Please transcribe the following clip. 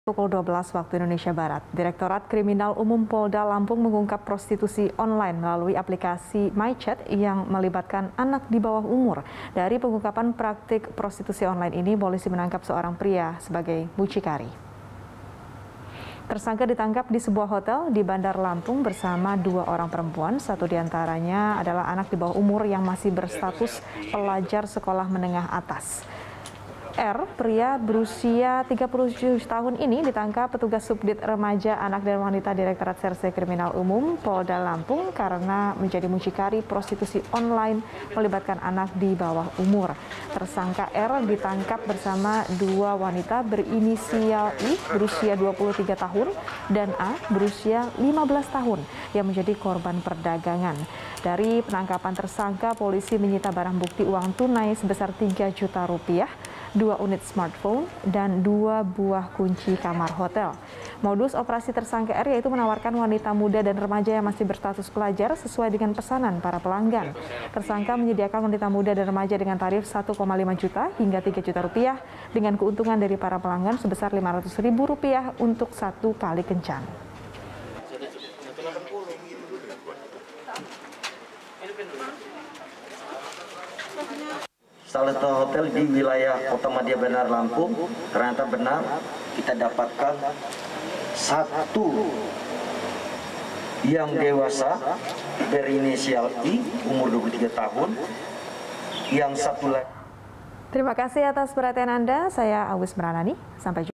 Pukul 12 waktu Indonesia Barat, Direktorat Kriminal Umum Polda Lampung mengungkap prostitusi online melalui aplikasi MyChat yang melibatkan anak di bawah umur. Dari pengungkapan praktik prostitusi online ini, polisi menangkap seorang pria sebagai mucikari. Tersangka ditangkap di sebuah hotel di Bandar Lampung bersama dua orang perempuan. Satu diantaranya adalah anak di bawah umur yang masih berstatus pelajar sekolah menengah atas. R, pria berusia 37 tahun ini ditangkap petugas Subdit Remaja Anak dan Wanita Direktorat Serse Kriminal Umum Polda Lampung karena menjadi mucikari prostitusi online melibatkan anak di bawah umur. Tersangka R ditangkap bersama dua wanita berinisial I berusia 23 tahun dan A berusia 15 tahun yang menjadi korban perdagangan. Dari penangkapan tersangka, polisi menyita barang bukti uang tunai sebesar 3 juta rupiah, 2 unit smartphone, dan 2 buah kunci kamar hotel. Modus operasi tersangka R yaitu menawarkan wanita muda dan remaja yang masih berstatus pelajar sesuai dengan pesanan para pelanggan. Tersangka menyediakan wanita muda dan remaja dengan tarif 1,5 juta hingga 3 juta rupiah dengan keuntungan dari para pelanggan sebesar Rp500.000 untuk satu kali kencan. Salah satu hotel di wilayah Kota Madya Bandar Lampung, ternyata benar kita dapatkan satu yang dewasa berinisial I, umur 23 tahun, yang satu lagi. Terima kasih atas perhatian Anda. Saya Awis Meranani. Sampai jumpa.